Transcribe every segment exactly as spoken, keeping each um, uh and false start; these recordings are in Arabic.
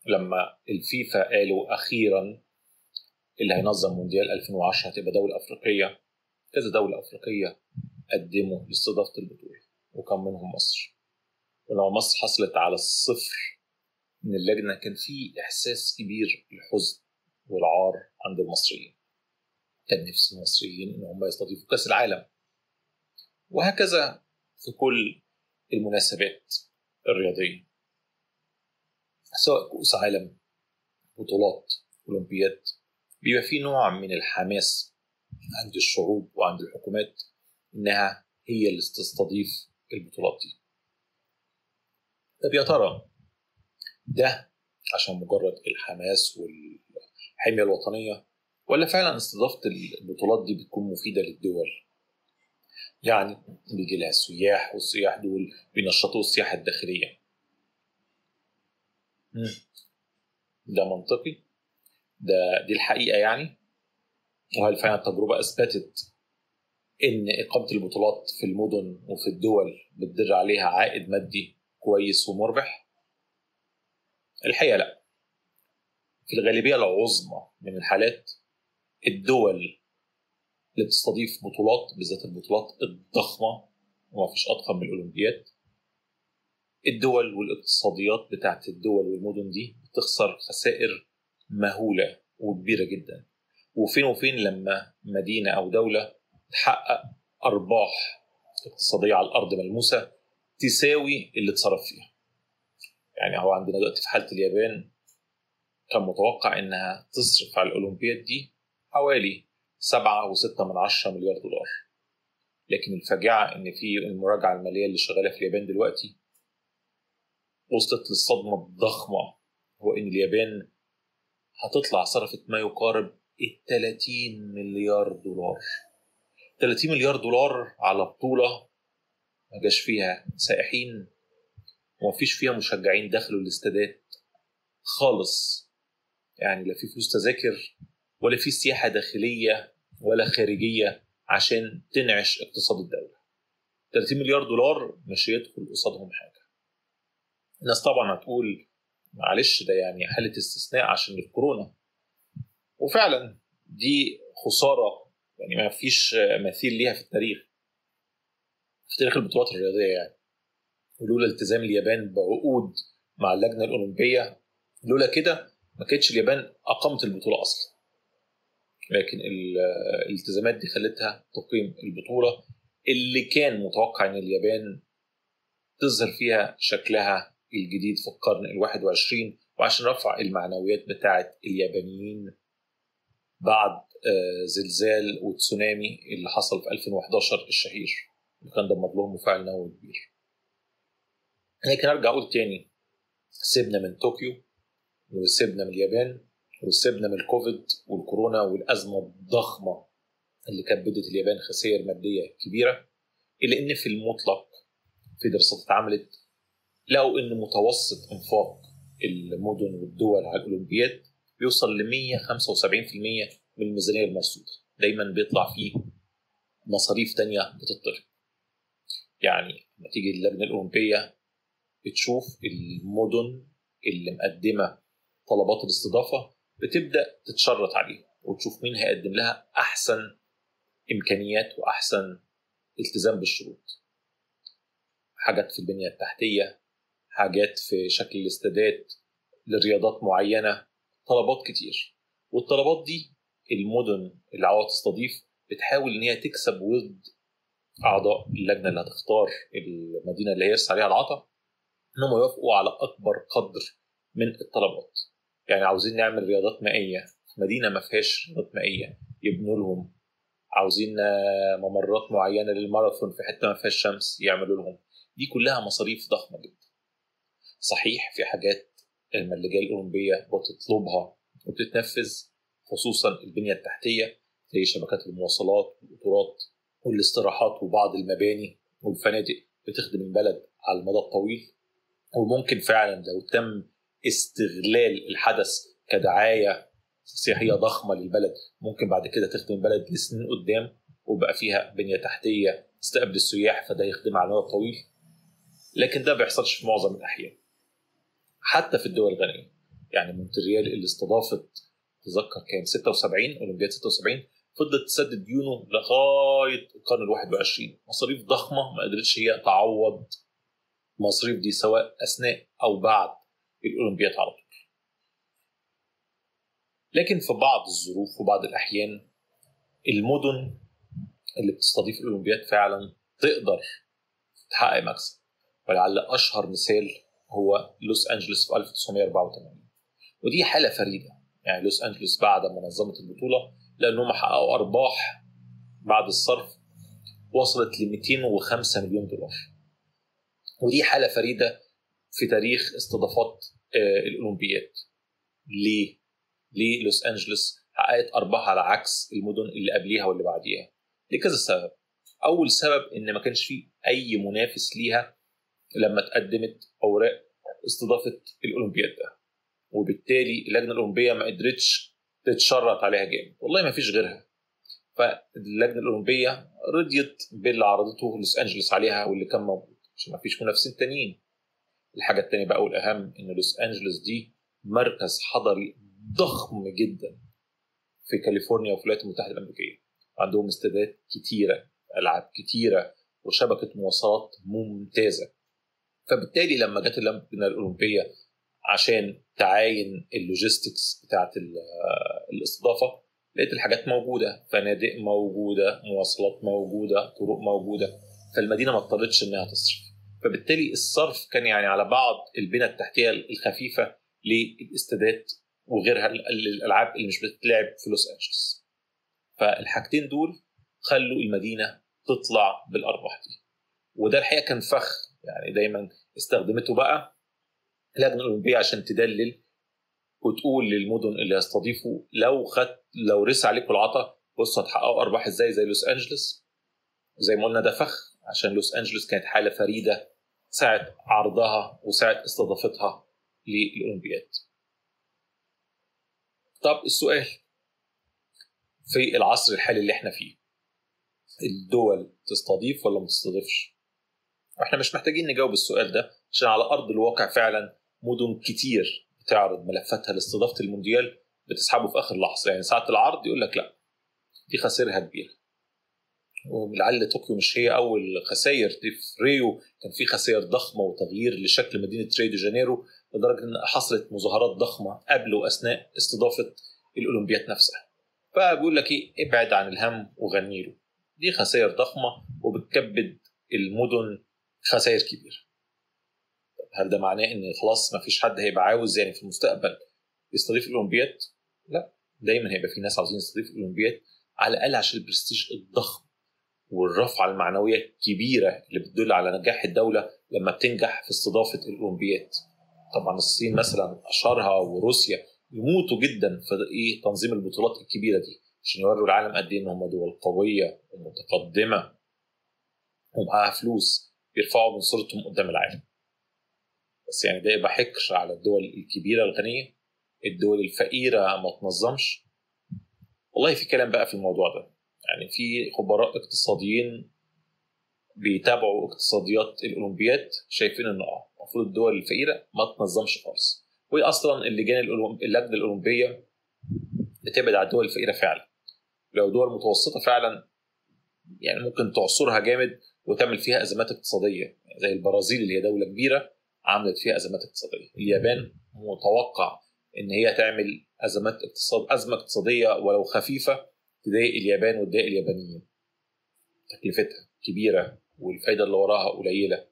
لما الفيفا قالوا أخيرا اللي هينظم مونديال ألفين وعشرة هتبقى دولة أفريقية، كذا دولة أفريقية قدموا لاستضافة البطولة وكان منهم مصر. ولما مصر حصلت على الصفر من اللجنة كان في إحساس كبير بالحزن والعار عند المصريين، كان نفس المصريين إن هم يستضيفوا كأس العالم. وهكذا في كل المناسبات الرياضية، سواء كأس عالم، بطولات، أولمبياد، بيبقى في نوع من الحماس عند الشعوب وعند الحكومات إنها هي اللي تستضيف البطولات دي. طب يا ترى ده عشان مجرد الحماس والحمية الوطنية، ولا فعلا استضافة البطولات دي بتكون مفيدة للدول؟ يعني بيجي لها السياح، والسياح دول بينشطوا السياحة الداخلية. ده منطقي؟ ده دي الحقيقة يعني؟ وهل فعلا التجربة أثبتت إن إقامة البطولات في المدن وفي الدول بتدر عليها عائد مادي كويس ومربح؟ الحقيقة لا. في الغالبية العظمى من الحالات الدول اللي بتستضيف بطولات، بالذات البطولات الضخمة وما فيش أضخم من الأولمبياد، الدول والاقتصاديات بتاعت الدول والمدن دي بتخسر خسائر مهولة وكبيرة جدا. وفين وفين لما مدينة أو دولة تحقق أرباح اقتصادية على الأرض ملموسة تساوي اللي اتصرف فيها. يعني هو عندنا دلوقتي في حالة اليابان كان متوقع إنها تصرف على الأولمبياد دي حوالي سبعة وستة من عشرة مليار دولار، لكن الفاجعة إن في المراجعة المالية اللي شغالة في اليابان دلوقتي وصلت للصدمة الضخمة، هو إن اليابان هتطلع صرفت ما يقارب ثلاثين مليار دولار. ثلاثين مليار دولار على بطولة ما جاش فيها سائحين وما فيش فيها مشجعين دخلوا الاستادات خالص، يعني لا في فلوس تذاكر ولا في سياحة داخلية ولا خارجية عشان تنعش اقتصاد الدولة. ثلاثين مليار دولار مش يدخل قصادهم حاجة. الناس طبعا هتقول معلش ده يعني حالة استثناء عشان الكورونا، وفعلا دي خسارة يعني ما فيش مثيل ليها في التاريخ، في تاريخ البطولات الرياضية يعني. ولولا التزام اليابان بعقود مع اللجنة الأولمبية، لولا كده ما كانتش اليابان أقامت البطولة أصلا، لكن الالتزامات دي خلتها تقيم البطولة اللي كان متوقع أن اليابان تظهر فيها شكلها الجديد في القرن الواحد وعشرين، وعشان رفع المعنويات بتاعة اليابانيين بعد زلزال وتسونامي اللي حصل في ألفين وإحداشر الشهير اللي كان دمر لهم مفاعل نووي كبير. لكن أرجع أقول تاني، سيبنا من طوكيو وسيبنا من اليابان وسيبنا من الكوفيد والكورونا والأزمة الضخمة اللي كبدت اليابان خسائر مادية كبيرة، إلا إن في المطلق في دراسات اتعملت لقوا إن متوسط إنفاق المدن والدول على الأولمبياد بيوصل ل مية وخمسة وسبعين بالمية من الميزانية المرصودة. دايما بيطلع فيه مصاريف تانية بتطلب. يعني لما تيجي اللجنة الأولمبية بتشوف المدن اللي مقدمة طلبات الاستضافة بتبدأ تتشرط عليه وتشوف مين هيقدم لها أحسن إمكانيات وأحسن التزام بالشروط. حاجات في البنية التحتية، حاجات في شكل الاستادات لرياضات معينة، طلبات كتير. والطلبات دي المدن اللي عاوزة تستضيف بتحاول ان هي تكسب ود اعضاء اللجنة اللي هتختار المدينة اللي هيرسى عليها العطا انهم يوافقوا على اكبر قدر من الطلبات. يعني عاوزين نعمل رياضات مائية في مدينة ما فيهاش رياضات مائية يبنوا لهم، عاوزين ممرات معينة للماراثون في حتة ما فيهاش شمس يعملوا لهم. دي كلها مصاريف ضخمة جدا. صحيح في حاجات اللجان الأولمبية بتطلبها وبتتنفذ، خصوصا البنية التحتية زي شبكات المواصلات والقطارات والاستراحات وبعض المباني والفنادق بتخدم البلد على المدى الطويل، وممكن فعلا لو تم استغلال الحدث كدعاية سياحية ضخمة للبلد ممكن بعد كده تخدم البلد لسنين قدام وبقى فيها بنية تحتية تستقبل السياح فده يخدم على المدى الطويل. لكن ده بيحصلش في معظم الأحيان حتى في الدول الغنية. يعني مونتريال اللي استضافت تذكر كام ستة وسبعين اولمبياد ستة وسبعين فضلت تسدد ديونه لغايه القرن الواحد وعشرين، مصاريف ضخمه ما قدرتش هي تعوض المصاريف دي سواء اثناء او بعد الاولمبياد على طول. لكن في بعض الظروف وبعض الاحيان المدن اللي بتستضيف الاولمبياد فعلا تقدر تحقق مكسب، ولعل اشهر مثال هو لوس انجلوس في ألف وتسعمائة وأربعة وثمانين، ودي حاله فريده. يعني لوس انجلوس بعد ما نظمت البطوله لانهم حققوا ارباح بعد الصرف وصلت ل مئتين وخمسة مليون دولار، ودي حاله فريده في تاريخ استضافات الاولمبياد. ليه؟ ليه لوس انجلوس حققت ارباح على عكس المدن اللي قبليها واللي بعديها؟ لكذا سبب. اول سبب ان ما كانش فيه اي منافس ليها لما تقدمت اوراق استضافه الاولمبياد ده، وبالتالي اللجنه الاولمبيه ما قدرتش تتشرط عليها جامد، والله ما فيش غيرها. فاللجنه الاولمبيه رضيت باللي عرضته لوس انجلوس عليها واللي كان موجود عشان ما فيش منافسين تانيين. الحاجه الثانيه بقى والاهم ان لوس انجلوس دي مركز حضري ضخم جدا في كاليفورنيا وفي الولايات المتحده الامريكيه، عندهم استادات كتيره، العاب كتيره، وشبكه مواصلات ممتازه. فبالتالي لما جت اللجنه الاولمبيه عشان تعاين اللوجيستكس بتاعه الاستضافه لقيت الحاجات موجوده، فنادق موجوده، مواصلات موجوده، طرق موجوده، فالمدينه ما اضطرتش انها تصرف. فبالتالي الصرف كان يعني على بعض البنى التحتيه الخفيفه للاستادات وغيرها الالعاب اللي مش بتتلعب في لوس انجلوس. فالحاجتين دول خلوا المدينه تطلع بالارباح دي، وده الحقيقه كان فخ يعني دايما استخدمته بقى اللجنه الاولمبيه عشان تدلل وتقول للمدن اللي يستضيفوا لو خد لو رسى عليكم العطا بصوا هتحققوا ارباح ازاي زي لوس انجلوس. زي ما قلنا ده فخ عشان لوس انجلوس كانت حاله فريده ساعه عرضها وساعه استضافتها للاولمبياد. طب السؤال في العصر الحالي اللي احنا فيه، الدول تستضيف ولا ما تستضيفش؟ احنا مش محتاجين نجاوب السؤال ده عشان على ارض الواقع فعلا مدن كتير بتعرض ملفاتها لاستضافه المونديال بتسحبه في اخر لحظه، يعني ساعه العرض يقول لك لا دي خسائرها كبيره. ولعل طوكيو مش هي اول خسائر، دي في ريو كان في خسائر ضخمه وتغيير لشكل مدينه ريو دي جانيرو لدرجه ان حصلت مظاهرات ضخمه قبل واثناء استضافه الاولمبياد نفسها. فبيقول لك ايه، ابعد عن الهم وغني له. دي خسائر ضخمه وبتكبد المدن خسائر كبيره. هل ده معناه ان خلاص ما فيش حد هيبقى عاوز يعني في المستقبل يستضيف الاولمبياد؟ لا، دايما هيبقى في ناس عاوزين يستضيفوا الاولمبياد على الاقل عشان البرستيج الضخم والرفعه المعنويه الكبيره اللي بتدل على نجاح الدوله لما بتنجح في استضافه الاولمبياد. طبعا الصين مثلا اشهرها وروسيا يموتوا جدا في ايه تنظيم البطولات الكبيره دي عشان يوروا العالم قد ايه ان هم دول قويه ومتقدمه ومعاها فلوس يرفعوا من صورتهم قدام العالم. بس يعني ده يبقى حكر على الدول الكبيره الغنيه، الدول الفقيره ما تنظمش. والله في كلام بقى في الموضوع ده، يعني في خبراء اقتصاديين بيتابعوا اقتصاديات الاولمبياد شايفين ان اه المفروض الدول الفقيره ما تنظمش خالص، وهي اصلا اللجان اللجنه الاولمبيه بتبعد على الدول الفقيره فعلا. لو دول متوسطه فعلا يعني ممكن تعصرها جامد وتعمل فيها ازمات اقتصاديه، زي البرازيل اللي هي دوله كبيره عملت فيها ازمات اقتصاديه. اليابان متوقع ان هي تعمل ازمات اقتصاد ازمه اقتصاديه ولو خفيفه تضايق اليابان وتضايق اليابانيين، تكلفتها كبيره والفايده اللي وراها قليله.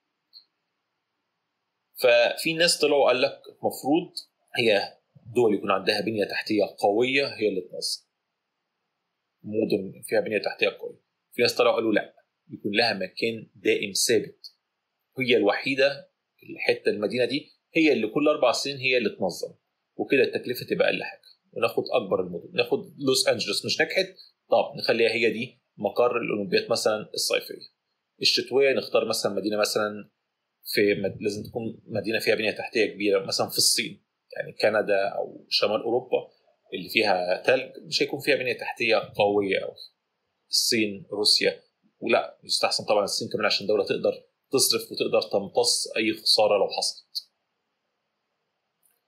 ففي ناس طلعوا قال لك المفروض هي دول يكون عندها بنيه تحتيه قويه هي اللي تنظم، مدن فيها بنيه تحتيه قويه. في ناس طلعوا قالوا لا، يكون لها مكان دائم ثابت، هي الوحيده الحته المدينه دي هي اللي كل اربع سنين هي اللي تنظم، وكده التكلفه تبقى اقل حاجه. وناخد اكبر المدن، ناخد لوس انجلوس مش نجحت، طب نخليها هي دي مقر الاولمبياد مثلا الصيفيه. الشتويه نختار مثلا مدينه مثلا في مد... لازم تكون مدينه فيها بنيه تحتيه كبيره، مثلا في الصين، يعني كندا او شمال اوروبا اللي فيها ثلج مش هيكون فيها بنيه تحتيه قويه قوي. الصين، روسيا، ولا يستحسن طبعا الصين كمان عشان دوله تقدر تصرف وتقدر تمتص اي خساره لو حصلت.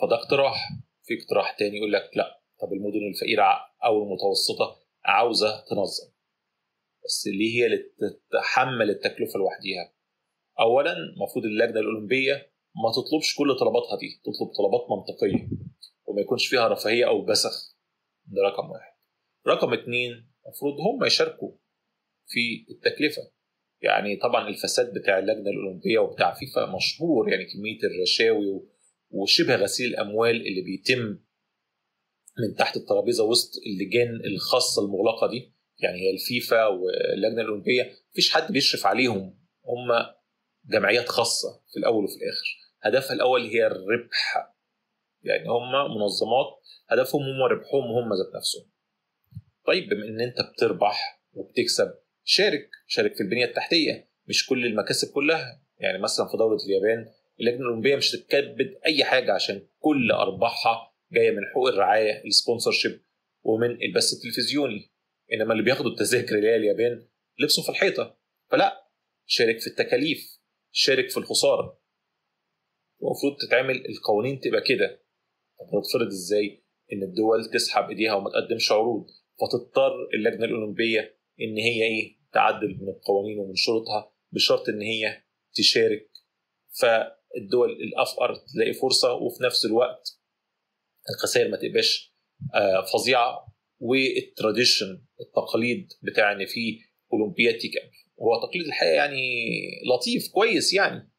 فده اقتراح. في اقتراح تاني يقول لك لا، طب المدن الفقيرة أو المتوسطة عاوزة تنظم، بس ليه هي اللي تتحمل التكلفة لوحديها؟ أولا المفروض اللجنة الأولمبية ما تطلبش كل طلباتها دي، تطلب طلبات منطقية وما يكونش فيها رفاهية أو بسخ. ده رقم واحد. رقم اتنين، المفروض هم يشاركوا في التكلفة. يعني طبعا الفساد بتاع اللجنة الأولمبية وبتاع فيفا مشهور، يعني كمية الرشاوي وشبه غسيل الأموال اللي بيتم من تحت الترابيزة وسط اللجان الخاصة المغلقة دي. يعني هي الفيفا واللجنة الأولمبية مفيش حد بيشرف عليهم، هم جمعيات خاصة في الأول وفي الآخر، هدفها الأول هي الربح. يعني هم منظمات هدفهم هم ربحهم هم ذات نفسهم. طيب بما ان انت بتربح وبتكسب، شارك شارك في البنية التحتية، مش كل المكاسب كلها. يعني مثلا في دولة اليابان اللجنة الأولمبية مش هتكبد أي حاجة عشان كل أرباحها جاية من حقوق الرعاية السبونسرشيب ومن البث التلفزيوني. إنما اللي بياخدوا التذاكر اللي هي اليابان لبسوا في الحيطة. فلا، شارك في التكاليف، شارك في الخسارة. المفروض تتعمل القوانين تبقى كده. طب تفرض ازاي ان الدول تسحب ايديها وما تقدمش عروض، فتضطر اللجنه الاولمبيه ان هي ايه تعدل من القوانين ومن شروطها بشرط ان هي تشارك. فالدول الافقر تلاقي فرصه، وفي نفس الوقت الخسائر ما تبقاش فظيعه، والتراديشن التقليد بتاع ان في اولمبياد تكمل. هو تقليد الحقيقه يعني لطيف كويس يعني،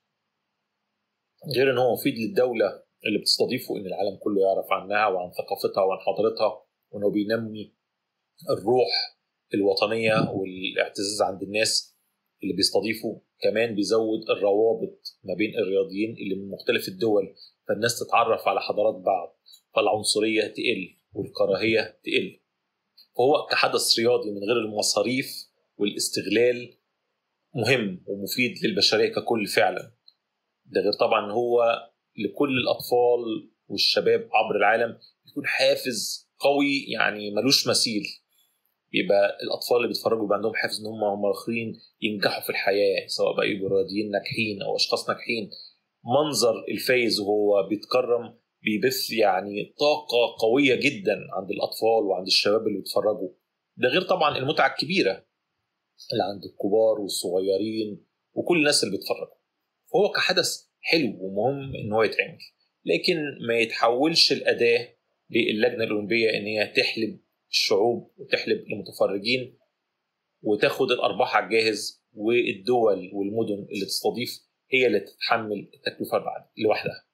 غير ان هو مفيد للدوله اللي بتستضيفه، ان العالم كله يعرف عنها وعن ثقافتها وعن حضارتها، وانه بينمي الروح الوطنيه والاعتزاز عند الناس اللي بيستضيفوا. كمان بيزود الروابط ما بين الرياضيين اللي من مختلف الدول، فالناس تتعرف على حضارات بعض، فالعنصريه تقل والكراهيه تقل. فهو كحدث رياضي من غير المصاريف والاستغلال مهم ومفيد للبشريه ككل فعلا. ده غير طبعا هو لكل الأطفال والشباب عبر العالم يكون حافز قوي يعني ملوش مثيل. يبقى الأطفال اللي بيتفرجوا يبقى عندهم حافز إن هم هم آخرين ينجحوا في الحياة، سواء بقى يبقوا رياضيين ناجحين أو أشخاص ناجحين. منظر الفايز وهو بيتكرم بيبث يعني طاقة قوية جدا عند الأطفال وعند الشباب اللي بيتفرجوا. ده غير طبعا المتعة الكبيرة اللي عند الكبار والصغيرين وكل الناس اللي بيتفرجوا. هو كحدث حلو ومهم ان هو يتعمل، لكن ما يتحولش الاداه للجنه الاولمبيه ان هي تحلب الشعوب وتحلب المتفرجين وتاخد الارباح على الجاهز، والدول والمدن اللي تستضيف هي اللي تتحمل التكلفه بعد لوحدها.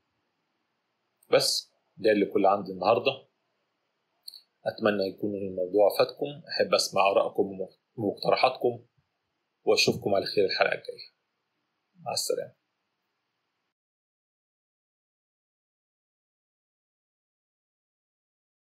بس ده اللي كل عندي النهارده. اتمنى يكون الموضوع فاتكم. احب اسمع ارائكم ومقترحاتكم، واشوفكم على خير الحلقه الجايه. مع السلامه.